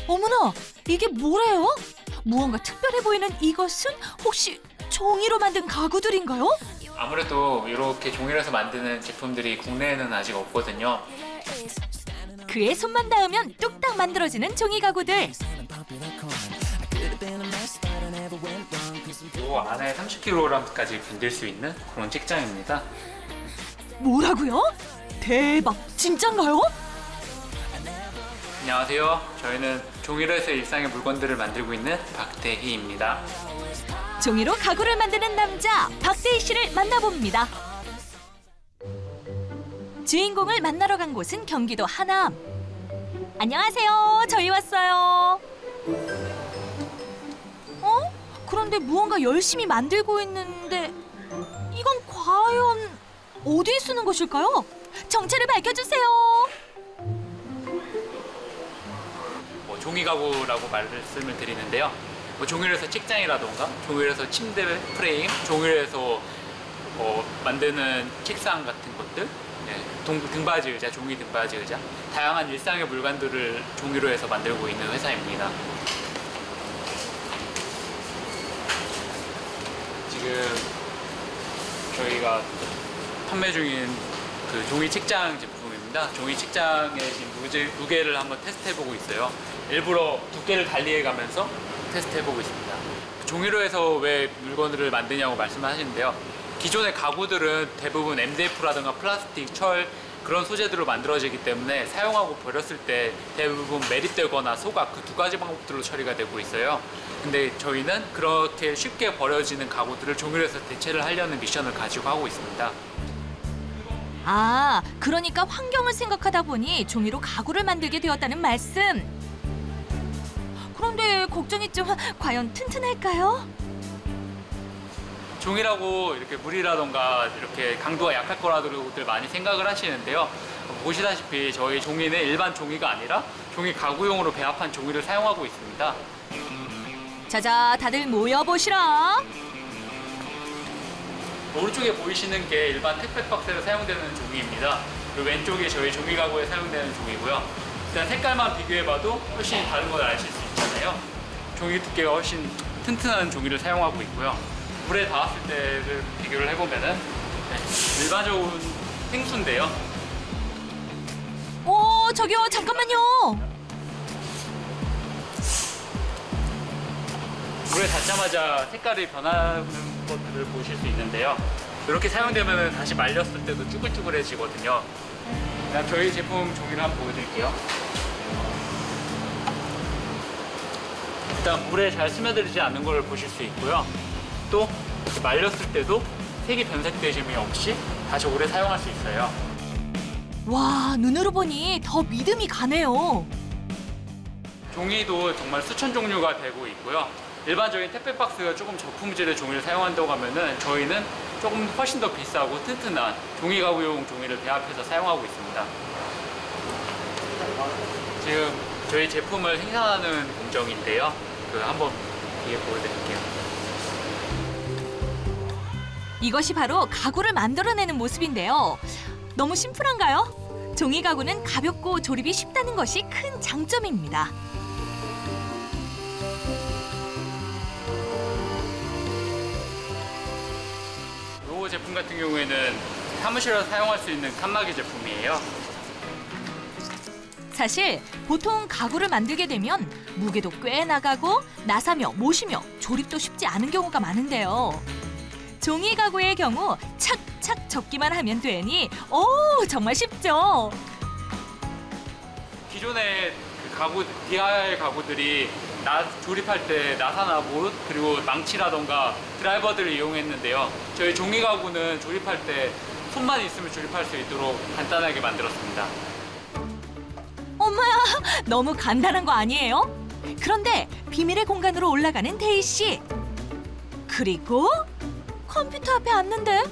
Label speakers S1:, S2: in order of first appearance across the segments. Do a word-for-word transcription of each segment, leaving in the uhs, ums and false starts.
S1: 어머나, 이게 뭐래요? 무언가 특별해 보이는 이것은 혹시 종이로 만든 가구들인가요?
S2: 아무래도 이렇게 종이로 해서 만드는 제품들이 국내에는 아직 없거든요.
S1: 그의 손만 닿으면 뚝딱 만들어지는 종이 가구들.
S2: 이 안에 삼십 킬로그램까지 견딜 수 있는 그런 책장입니다.
S1: 뭐라고요? 대박, 진짠가요?
S2: 안녕하세요. 저희는 종이로 해서 일상의 물건들을 만들고 있는 박대희입니다.
S1: 종이로 가구를 만드는 남자 박대희 씨를 만나봅니다. 주인공을 만나러 간 곳은 경기도 하남. 안녕하세요. 저희 왔어요. 어? 그런데 무언가 열심히 만들고 있는데 이건 과연 어디에 쓰는 것일까요? 정체를 밝혀주세요.
S2: 뭐 종이 가구라고 말씀을 드리는데요. 뭐 종이로 해서 책장이라던가 종이로 해서 침대 프레임, 종이로 해서 뭐 만드는 책상 같은 것들, 네, 동, 등받이 의자, 종이 등받이 의자, 다양한 일상의 물건들을 종이로 해서 만들고 있는 회사입니다. 지금 저희가 판매 중인 그 종이 책장 제품입니다. 종이 책장의 지금 무게, 무게를 한번 테스트해보고 있어요. 일부러 두께를 달리해가면서 테스트해보고 있습니다. 종이로 해서 왜 물건들을 만드냐고 말씀을 하시는데요. 기존의 가구들은 대부분 엠디에프라든가 플라스틱, 철 그런 소재들로 만들어지기 때문에 사용하고 버렸을 때 대부분 매립되거나 소각 그 두 가지 방법들로 처리가 되고 있어요. 근데 저희는 그렇게 쉽게 버려지는 가구들을 종이로 해서 대체를 하려는 미션을 가지고 하고 있습니다.
S1: 아, 그러니까 환경을 생각하다 보니 종이로 가구를 만들게 되었다는 말씀. 그런데 걱정이 좀, 과연 튼튼할까요?
S2: 종이라고 이렇게 물이라던가 이렇게 강도가 약할 거라고들 많이 생각을 하시는데요. 보시다시피 저희 종이는 일반 종이가 아니라 종이 가구용으로 배합한 종이를 사용하고 있습니다.
S1: 자자, 다들 모여보시라.
S2: 오른쪽에 보이시는 게 일반 택배 박스에 사용되는 종이입니다. 그리고 왼쪽이 저희 종이 가구에 사용되는 종이고요. 일단 색깔만 비교해봐도 훨씬 다른 걸 아실 수 있잖아요. 종이 두께가 훨씬 튼튼한 종이를 사용하고 있고요. 물에 닿았을 때를 비교를 해보면은 네, 일반적인 생수인데요.
S1: 오, 저기요, 잠깐만요.
S2: 물에 닿자마자 색깔이 변하는 것들을 보실 수 있는데요. 이렇게 사용되면 다시 말렸을 때도 쭈글쭈글해지거든요. 그냥 저희 제품 종이를 한번 보여드릴게요. 일단 물에 잘 스며들지 않는 걸 보실 수 있고요. 또 말렸을 때도 색이 변색되심이 없이 다시 오래 사용할 수 있어요.
S1: 와, 눈으로 보니 더 믿음이 가네요.
S2: 종이도 정말 수천 종류가 되고 있고요. 일반적인 택배 박스가 조금 저품질의 종이를 사용한다고 하면은 저희는 조금 훨씬 더 비싸고 튼튼한 종이 가구용 종이를 배합해서 사용하고 있습니다. 지금 저희 제품을 생산하는 공정인데요. 그 한번 뒤에 보여드릴게요.
S1: 이것이 바로 가구를 만들어내는 모습인데요. 너무 심플한가요? 종이 가구는 가볍고 조립이 쉽다는 것이 큰 장점입니다.
S2: 이 제품 같은 경우에는 사무실에서 사용할 수 있는 칸막이 제품이에요.
S1: 사실 보통 가구를 만들게 되면 무게도 꽤 나가고 나사며 못이며 조립도 쉽지 않은 경우가 많은데요. 종이 가구의 경우 착착 접기만 하면 되니 오, 정말 쉽죠.
S2: 기존의 그 가구, 디아이와이 가구들이 나, 조립할 때 나사나 못 그리고 망치라던가 드라이버들을 이용했는데요. 저희 종이 가구는 조립할 때 손만 있으면 조립할 수 있도록 간단하게 만들었습니다.
S1: 엄마야, 너무 간단한 거 아니에요? 그런데 비밀의 공간으로 올라가는 대희 씨. 그리고 컴퓨터 앞에 앉는데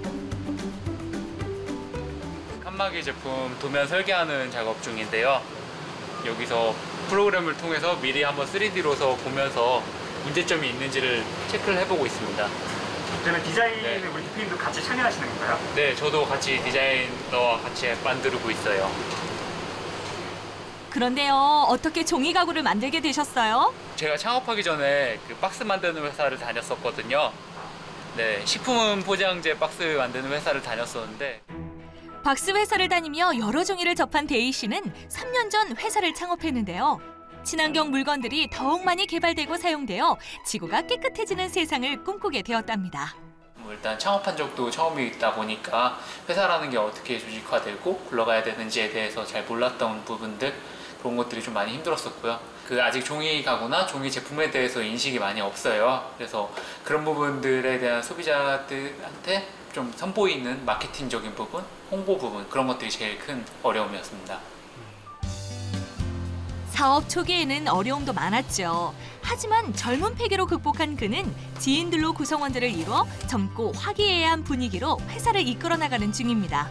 S2: 칸막이 제품 도면 설계하는 작업 중인데요. 여기서 프로그램을 통해서 미리 한번 쓰리디로서 보면서 문제점이 있는지를 체크를 해보고 있습니다.
S3: 그러면 디자인을
S2: 네.
S3: 우리 대표님도 같이 참여하시는 건가요?
S2: 네, 저도 같이 디자이너와 같이 만들고 있어요.
S1: 그런데요, 어떻게 종이 가구를 만들게 되셨어요?
S2: 제가 창업하기 전에 그 박스 만드는 회사를 다녔었거든요. 네, 식품 포장재 박스 만드는 회사를 다녔었는데
S1: 박스 회사를 다니며 여러 종이를 접한 데이 씨는 삼 년 전 회사를 창업했는데요. 친환경 물건들이 더욱 많이 개발되고 사용되어 지구가 깨끗해지는 세상을 꿈꾸게 되었답니다.
S2: 뭐 일단 창업한 적도 처음이다 보니까 회사라는 게 어떻게 조직화되고 굴러가야 되는지에 대해서 잘 몰랐던 부분들, 그런 것들이 좀 많이 힘들었었고요. 그 아직 종이 가구나 종이 제품에 대해서 인식이 많이 없어요. 그래서 그런 부분들에 대한 소비자들한테 좀 선보이는 마케팅적인 부분, 홍보 부분, 그런 것들이 제일 큰 어려움이었습니다.
S1: 사업 초기에는 어려움도 많았죠. 하지만 젊은 패기로 극복한 그는 지인들로 구성원들을 이뤄 젊고 화기애애한 분위기로 회사를 이끌어 나가는 중입니다.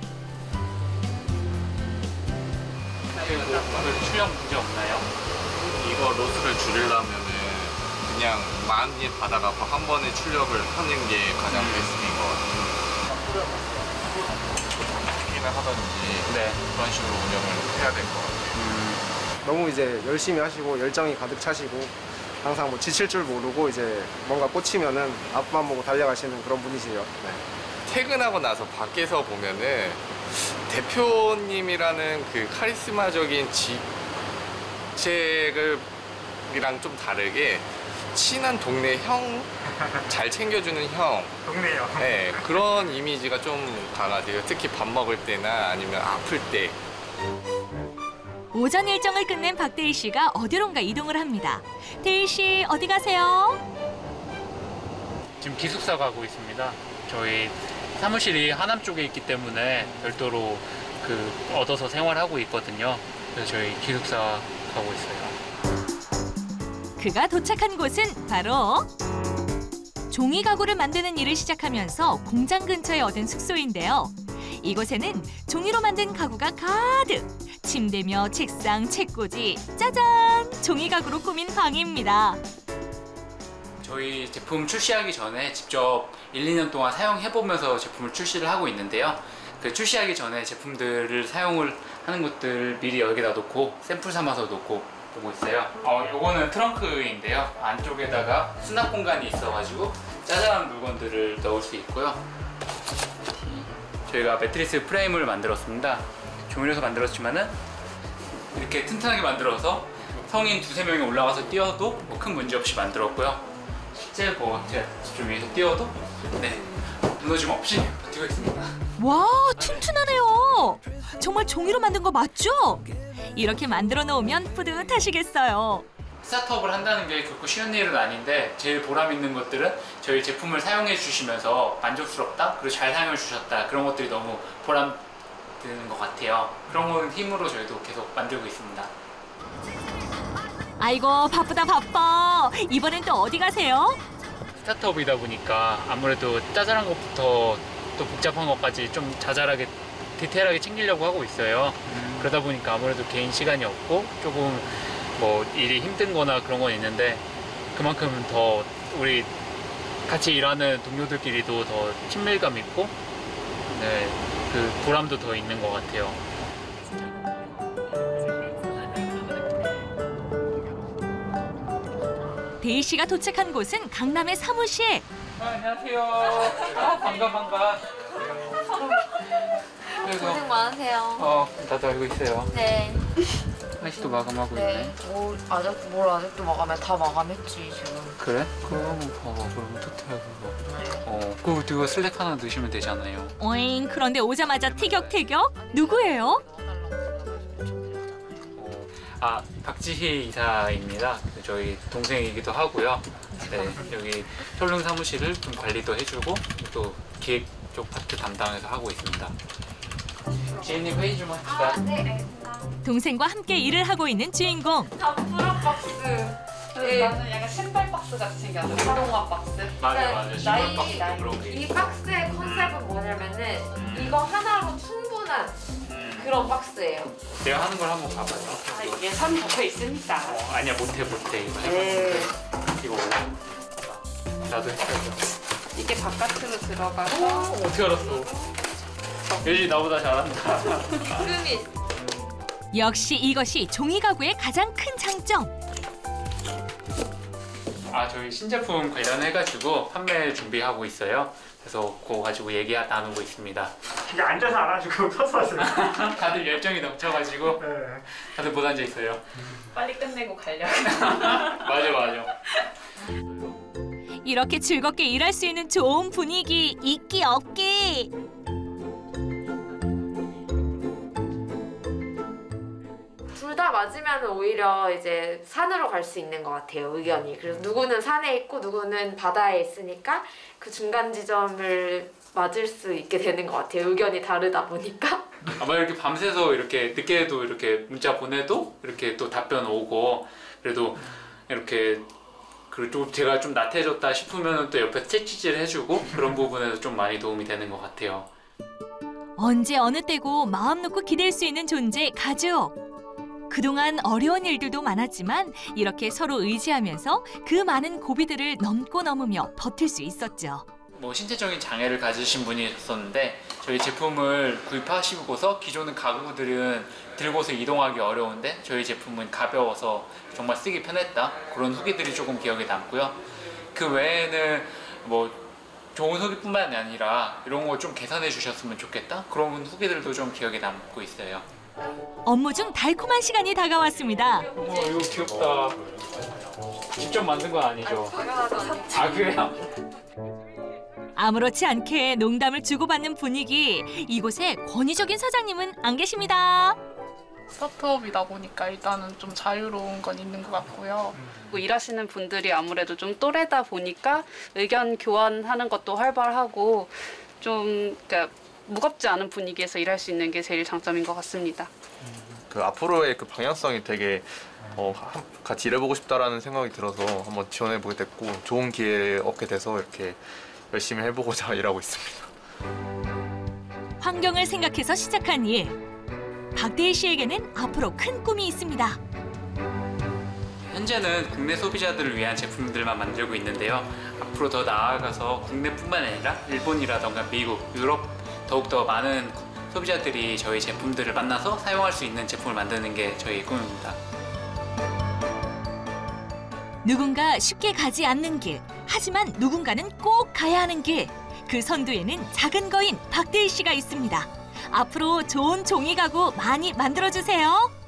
S2: 오늘 출력 문제 없나요?
S4: 이거 로스를 줄이려면은 그냥 많이 받아가고 한 번에 출력을 하는 게 가장 베스트인 것 같아요. 을 하든지
S2: 네.
S4: 그런 식으로 운영을 해야 될 것 같아요.
S2: 음.
S5: 너무 이제 열심히 하시고 열정이 가득 차시고 항상 뭐 지칠 줄 모르고 이제 뭔가 꽂히면은 앞만 보고 달려가시는 그런 분이시죠. 네.
S4: 퇴근하고 나서 밖에서 보면은 대표님이라는 그 카리스마적인 직책을 이랑 좀 다르게 친한 동네 형, 잘 챙겨주는 형,
S3: 동네요.
S4: 네, 그런 이미지가 좀 강하세요. 특히 밥 먹을 때나 아니면 아플 때.
S1: 오전 일정을 끝낸 박대희 씨가 어디론가 이동을 합니다. 대희 씨, 어디 가세요?
S2: 지금 기숙사 가고 있습니다. 저희 사무실이 하남 쪽에 있기 때문에 별도로 그 얻어서 생활하고 있거든요. 그래서 저희 기숙사 가고 있어요.
S1: 그가 도착한 곳은 바로 종이 가구를 만드는 일을 시작하면서 공장 근처에 얻은 숙소인데요. 이곳에는 종이로 만든 가구가 가득! 침대며 책상, 책꽂이, 짜잔! 종이 가구로 꾸민 방입니다.
S2: 저희 제품 출시하기 전에 직접 일, 이 년 동안 사용해보면서 제품을 출시를 하고 있는데요. 그 출시하기 전에 제품들을 사용을 하는 것들 미리 여기다 놓고 샘플 삼아서 놓고 보고 있어요. 어, 요거는 트렁크인데요. 안쪽에다가 수납 공간이 있어가지고 짜잘한 물건들을 넣을 수 있고요. 저희가 매트리스 프레임을 만들었습니다. 종이로서 만들었지만은 이렇게 튼튼하게 만들어서 성인 두세 명이 올라가서 뛰어도 뭐 큰 문제 없이 만들었고요. 실제 뭐 제가 좀 위에서 뛰어도 네, 무너짐 없이 버티고 있습니다.
S1: 와, 튼튼하네요. 정말 종이로 만든 거 맞죠? 이렇게 만들어 놓으면 뿌듯하시겠어요.
S2: 스타트업을 한다는 게 결코 쉬운 일은 아닌데 제일 보람 있는 것들은 저희 제품을 사용해 주시면서 만족스럽다, 그리고 잘 사용해 주셨다, 그런 것들이 너무 보람 드는 것 같아요. 그런 건 힘으로 저희도 계속 만들고 있습니다.
S1: 아이고, 바쁘다 바빠. 이번엔 또 어디 가세요?
S2: 스타트업이다 보니까 아무래도 짜잘한 것부터 또 복잡한 것까지 좀 자잘하게 디테일하게 챙기려고 하고 있어요. 음. 그러다 보니까 아무래도 개인 시간이 없고 조금 뭐 일이 힘든 거나 그런 건 있는데 그만큼 더 우리 같이 일하는 동료들끼리도 더 친밀감 있고 네, 그 보람도 더 있는 것 같아요.
S1: 데이 씨가 도착한 곳은 강남의 사무실.
S2: 아, 안녕하세요. 아, 반가 반가.
S6: 고생 많으세요.
S2: 어, 나도 알고 있어요.
S6: 네.
S2: 한시도 마감하고
S6: 네.
S2: 있네.
S6: 오, 아직 뭘 아직도 마감해? 다 마감했지 지금.
S2: 그래? 그럼 봐봐. 그럼 토탈 그거. 어, 그거 이거 슬랙 하나 넣으시면 되잖아요.
S1: 오잉, 그런데 오자마자 티격태격? 누구예요?
S2: 어, 아, 박지희 이사입니다. 저희 동생이기도 하고요. 네, 여기 혈릉 사무실을 좀 관리도 해주고 또 기획 쪽 파트 담당해서 하고 있습니다. 지혜님 회의 좀 합시다.
S6: 아, 네, 알겠습니다.
S1: 동생과 함께 일을 하고 있는 주인공.
S6: 다 프로 박스. 네.
S7: 나는 약간 신발 박스 같이 생겼어. 자동화 박스.
S2: 맞아 맞아. 신발
S7: 나이,
S2: 박스도
S7: 나이.
S2: 그런 게
S7: 이
S2: 있어.
S7: 박스의 컨셉은 뭐냐면은
S2: 음.
S7: 이거 하나로 충분한
S2: 음.
S7: 그런 박스예요.
S2: 내가 하는 걸 한번 봐봐요.
S7: 아, 이게 선 접혀 있습니다.
S2: 어, 아니야 못해 못해 이거
S7: 네.
S2: 해봤는데 이거 나도 했어요.
S7: 이게 바깥으로 들어가서
S2: 어떻게 알았어? 예지 나보다 잘한다.
S7: 흠이
S1: 역시 이것이 종이 가구의 가장 큰 장점.
S2: 아, 저희 신제품 관련해가지고 판매 준비하고 있어요. 그래서 그거 가지고 얘기 나누고 있습니다.
S3: 이게 앉아서 안 하시고 서서 하세요.
S2: 다들 열정이 넘쳐가지고
S3: 네.
S2: 다들 못 앉아 있어요.
S7: 빨리 끝내고 가려고.
S2: 맞아, 맞아.
S1: 이렇게 즐겁게 일할 수 있는 좋은 분위기 있기 없기.
S6: 둘 다 맞으면 오히려 이제 산으로 갈 수 있는 것 같아요, 의견이. 그래서 누구는 산에 있고 누구는 바다에 있으니까 그 중간 지점을 맞을 수 있게 되는 것 같아요, 의견이 다르다 보니까.
S2: 아마 이렇게 밤새서 이렇게 늦게도 이렇게 문자 보내도 이렇게 또 답변 오고, 그래도 이렇게 그리고 제가 좀 나태해졌다 싶으면 또 옆에 채찍질 해주고 그런 부분에서 좀 많이 도움이 되는 것 같아요.
S1: 언제 어느 때고 마음 놓고 기댈 수 있는 존재 가족. 그동안 어려운 일들도 많았지만 이렇게 서로 의지하면서 그 많은 고비들을 넘고 넘으며 버틸 수 있었죠.
S2: 뭐 신체적인 장애를 가지신 분이셨었는데 저희 제품을 구입하시고서 기존의 가구들은 들고서 이동하기 어려운데 저희 제품은 가벼워서 정말 쓰기 편했다, 그런 후기들이 조금 기억에 남고요. 그 외에는 뭐 좋은 후기뿐만 아니라 이런 거 좀 개선해 주셨으면 좋겠다, 그런 후기들도 좀 기억에 남고 있어요.
S1: 업무 중 달콤한 시간이 다가왔습니다.
S2: 어머, 이거 귀엽다. 직접 만든 건 아니죠? 아, 그래요?
S1: 아무렇지 않게 농담을 주고받는 분위기. 이곳에 권위적인 사장님은 안 계십니다.
S8: 스타트업이다 보니까 일단은 좀 자유로운 건 있는 것 같고요.
S9: 뭐 일하시는 분들이 아무래도 좀 또래다 보니까 의견 교환하는 것도 활발하고 좀 그러니까 무겁지 않은 분위기에서 일할 수 있는 게 제일 장점인 것 같습니다.
S10: 그 앞으로의 그 방향성이 되게 어, 같이 일해보고 싶다라는 생각이 들어서 한번 지원해보게 됐고, 좋은 기회 얻게 돼서 이렇게 열심히 해보고자 일하고 있습니다.
S1: 환경을 생각해서 시작한 일. 박대희 씨에게는 앞으로 큰 꿈이 있습니다.
S2: 현재는 국내 소비자들을 위한 제품들만 만들고 있는데요. 앞으로 더 나아가서 국내뿐만 아니라 일본이라던가 미국, 유럽 더욱더 많은 소비자들이 저희 제품들을 만나서 사용할 수 있는 제품을 만드는 게 저희 꿈입니다.
S1: 누군가 쉽게 가지 않는 길, 하지만 누군가는 꼭 가야 하는 길. 그 선두에는 작은 거인 박대희 씨가 있습니다. 앞으로 좋은 종이 가구 많이 만들어주세요.